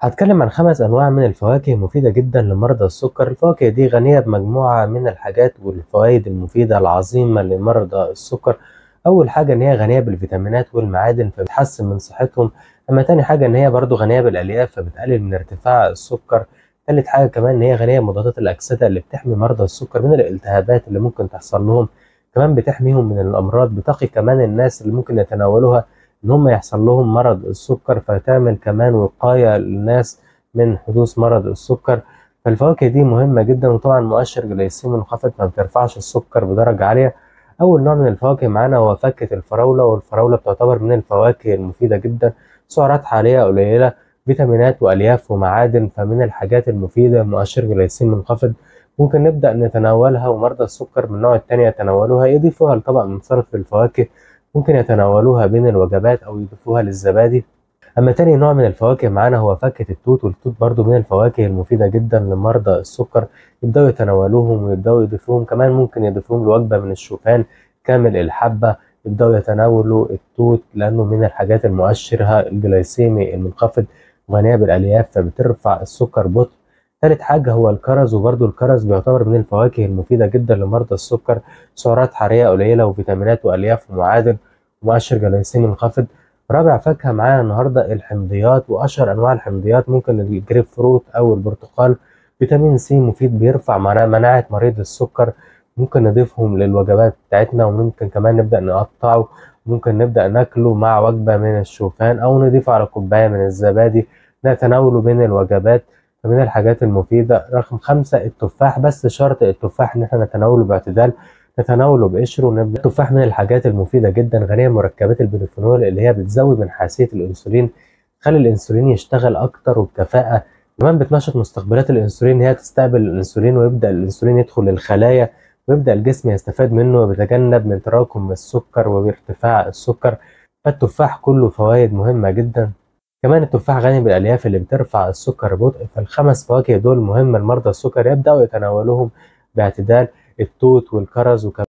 هتكلم عن 5 أنواع من الفواكه مفيدة جدا لمرضى السكر. الفواكه دي غنية بمجموعة من الحاجات والفوائد المفيدة العظيمة لمرضى السكر. أول حاجة إن هي غنية بالفيتامينات والمعادن فبتحسن من صحتهم. أما تاني حاجة إن هي برضو غنية بالألياف فبتقلل من ارتفاع السكر. تالت حاجة كمان إن هي غنية بمضادات الأكسدة اللي بتحمي مرضى السكر من الالتهابات اللي ممكن تحصل لهم، كمان بتحميهم من الأمراض، بتقي كمان الناس اللي ممكن يتناولوها ان هم يحصل لهم مرض السكر، فتعمل كمان وقاية للناس من حدوث مرض السكر. فالفواكه دي مهمة جدا، وطبعا مؤشر جليسيمي منخفض ما بترفعش السكر بدرجة عالية. أول نوع من الفواكه معانا هو فاكهة الفراولة، والفراولة بتعتبر من الفواكه المفيدة جدا، سعرات حرارية قليلة، فيتامينات وألياف ومعادن، فمن الحاجات المفيدة. مؤشر جليسيمي منخفض ممكن نبدأ نتناولها، ومرضى السكر من النوع التاني يتناولوها، يضيفوها لطبق من سلطة الفواكه، ممكن يتناولوها بين الوجبات أو يضيفوها للزبادي. أما تاني نوع من الفواكه معانا هو فاكهة التوت، والتوت برضو من الفواكه المفيدة جدا لمرضى السكر، يبدأوا يتناولوهم ويبدأوا يضيفوهم، كمان ممكن يضيفوهم لوجبة من الشوفان كامل الحبة، يبدأوا يتناولوا التوت لأنه من الحاجات المؤشرها الجليسيمي المنخفض، غنية بالألياف فبترفع السكر بطء. ثالث حاجة هو الكرز، وبرضو الكرز بيعتبر من الفواكه المفيدة جدا لمرضى السكر، سعرات حرارية قليلة وفيتامينات وألياف ومعادن، مؤشر جليسيمي منخفض. رابع فاكهة معانا النهاردة الحمضيات، وأشهر أنواع الحمضيات ممكن الجريب فروت أو البرتقال. فيتامين سي مفيد بيرفع مناعة مريض السكر، ممكن نضيفهم للوجبات بتاعتنا، وممكن كمان نبدأ نقطعه، ممكن نبدأ ناكله مع وجبة من الشوفان أو نضيفه على كوباية من الزبادي نتناوله بين الوجبات، فمن الحاجات المفيدة. رقم 5 التفاح، بس شرط التفاح إن احنا نتناوله باعتدال، نتناوله بقشره ونبدأ. التفاح من الحاجات المفيدة جدا، غنية بمركبات البوليفينول اللي هي بتزود من حساسية الأنسولين، تخلي الأنسولين يشتغل أكتر وبكفاءة، كمان بتنشط مستقبلات الأنسولين إن هي تستقبل الأنسولين، ويبدأ الأنسولين يدخل للخلايا ويبدأ الجسم يستفاد منه وبيتجنب من تراكم السكر وارتفاع السكر. فالتفاح كله فوائد مهمة جدا. كمان التفاح غني بالألياف اللي بترفع السكر ببطء، فالخمس فواكه دول مهمة لمرضى السكر يبدأوا يتناولوهم باعتدال، التوت والكرز